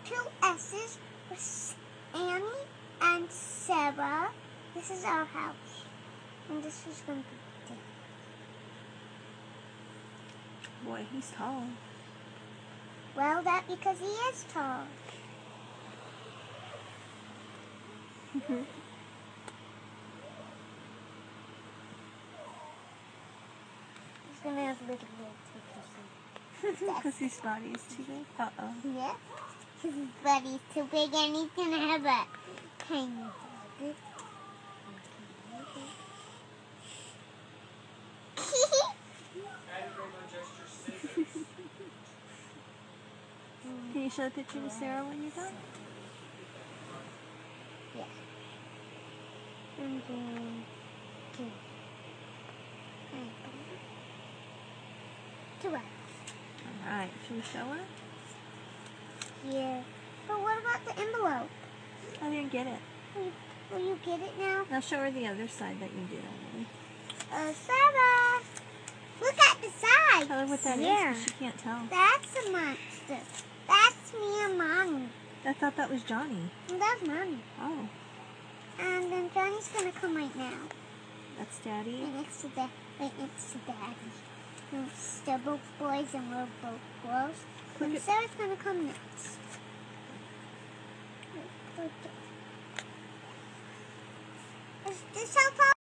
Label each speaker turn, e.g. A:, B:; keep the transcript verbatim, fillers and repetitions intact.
A: two S's with Annie and Sarah. This is our house. And this is going to be Dad.
B: Boy, he's tall.
A: Well, that because he is tall. He's going to have little legs.
B: Because his body is too big. Uh-oh.
A: Yeah. His body's too big and he's going to have a tiny body.
B: Can you show the picture to Sarah when you're done?
A: Yeah. And then two. Two eyes.
B: Alright, should we show her?
A: Yeah. But what about the envelope?
B: I didn't get it.
A: Will you, will you get it now?
B: Now show her the other side that you did already.
A: Uh, Sarah! Look at the side!
B: Tell her what that
A: yeah.
B: is, because she can't tell.
A: That's a monster. That's me and Mommy.
B: I thought that was Johnny.
A: And that's Mommy.
B: Oh.
A: And then Johnny's gonna come right now.
B: That's Daddy?
A: Right next to that. Right next to Daddy. And they're both boys and we're both girls.
B: Look
A: And
B: at-
A: Sarah's gonna come next. Is this how far?